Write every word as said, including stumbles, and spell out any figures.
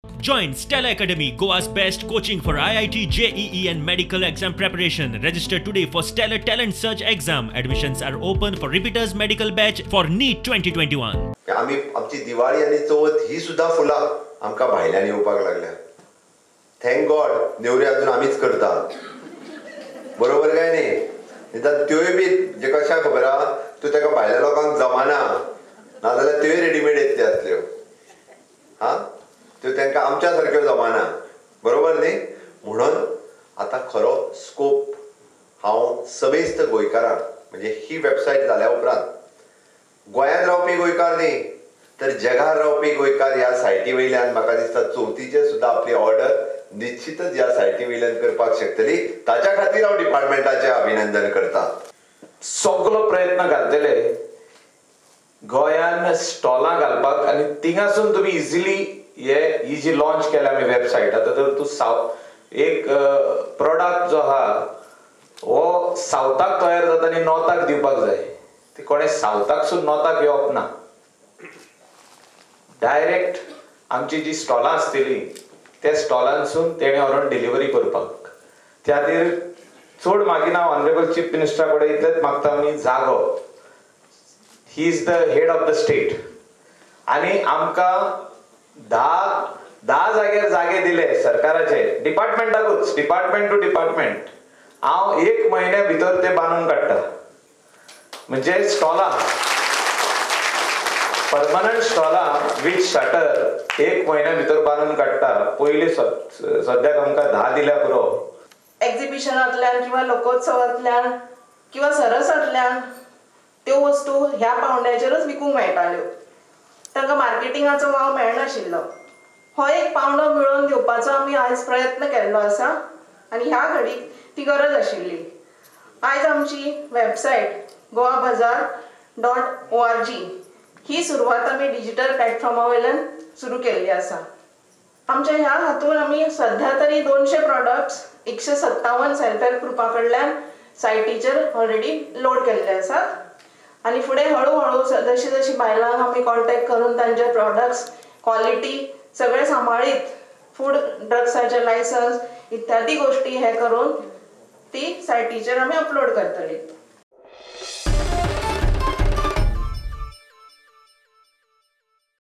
Join Stella Academy, Goa's best coaching for I I T, J E E and medical exam preparation. Register today for Stellar Talent Search exam. Admissions are open for repeaters medical batch for NEET twenty twenty-one. आम्ही आमची दिवाळी आणि चवथ ही सुद्धा फुलां आमकां भायल्यान येवपाक लागल्या. Thank God Nevari अजून आमीच करता. बरोबर काय न्ही? निदान त्योय बी जे कशा खबर आहा त्यो तेका भायल्या लोकांक जमाना नाजाल्यार त्योय रेडीमेड येतल्यो आसल्यो. हा त्यो तांकां आमच्या सारक्यो जमाना. बरोबर न्ही? म्हणून आतां खरो स्कोप हांव समेस्त गोंयकारांक म्हणजे ही वेबसायट जाल्या उपरांत गोंयांत रावपी गोंयकार न्ही तर जगार रावपी गोंयकार ह्या सायटी वयल्यान म्हाका दिसता चवथीचे सुद्धा आपली ऑर्डर निश्चितच ह्या सायटी वयल्यान करपाक शकतली. ताच्या खातीर हांव डिपार्टमेंटाचें अभिनंदन करता. सगळो प्रयत्न घालतले गोंयान स्टॉलां घालपाक आनी थिंगासून तुमी इजिली हे ही जी लॉन्च केल्या आमी वेबसायट आतां तर तूं सावथ एक प्रोडक्ट जो आहा हो सावथाक तयार जाता आनी नॉर्थाक दिवपाक जाय. ते कोणे सावथाकसून नॉर्थाक येवप ना. डायरेक्ट आमची जी स्टॉलां आसतली त्या स्टॉलांसून तेणे व्हरून डिलिव्हरी करपाक. त्या खातीर चड मागीर हांव ऑनरेबल चीफ मिनिस्टरा कडेन इतलेंच मागता आमी जागो. He is the head of the state आनी आमकां धा धा जाग्यार जागे दिले सरकाराचे डिपार्टमेंटाकूच डिपार्टमेंट टू डिपार्टमेंट. हांव एक म्हयन्या भितर ते बांदून काडटा. म्हणजे स्टॉलां परमनंट स्टॉलां विथ शटर एक म्हयन्या भितर बांदून काडटा. पयलीं सद्याक आमकां धा दिल्या पुरो. एक्झिबिशनांतल्यान किंवा लोकोत्सवांतल्यान किंवा सरसांतल्यान त्यो वस्तू ह्या पावंड्याचेरच विकूंक मेळटाल्यो. तांकां मार्केटिंगाचो वाव मेळनाशिल्लो. हो एक पावंडो मेळोवन दिवपाचो आमी आयज प्रयत्न केल्लो आसा आनी ह्या घडीक ती गरज आशिल्ली. आयज आमची वेबसायट गोवा बाजार डॉट ओ आर जी ही सुरवात आमी डिजिटल प्लॅटफॉर्मा वयल्यान सुरू केल्ली आसा. आमच्या ह्या हातून आमी सध्या तरी दोनशे प्रॉडक्ट्स एकशे सत्तावन सेल्फ हेल्प ग्रुपा कडल्यान सायटीचेर ऑलरेडी लोड केल्ले आसात आनी फुडें हळू हळू जशी जशी बायलांक आमी कॉन्टॅक्ट करून तांचे प्रॉडक्ट्स क्वॉलिटी सगळे सांबाळीत फूड ड्रग्साचे लायसन्स इत्यादी गोष्टी हे करून ती सायटीचेर आमी अपलोड करतली.